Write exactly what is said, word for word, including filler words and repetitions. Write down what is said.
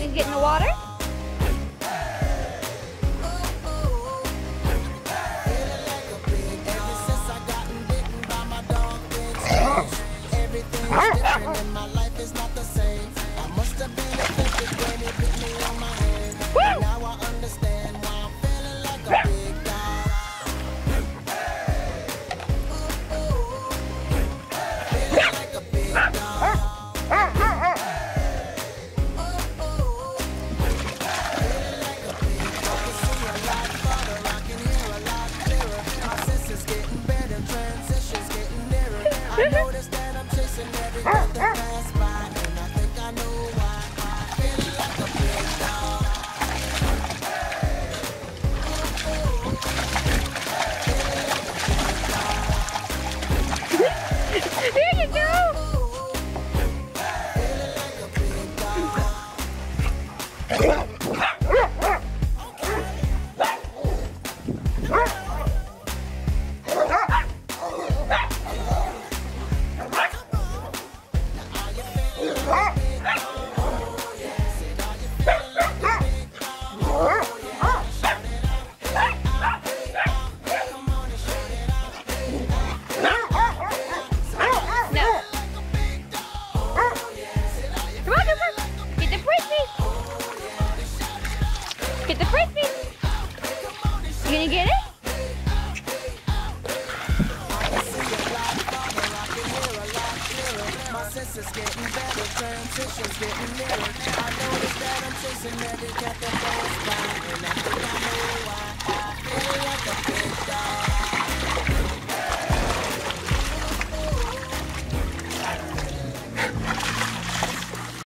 you get in the water? I noticed that I'm chasing every breath that pass by, and I think I know why. Feeling like a big dog. There you go. Get the frisbee. You gonna get it? My senses getting better, transitions getting nearer. I noticed that I'm chasing every cat that goes by, and I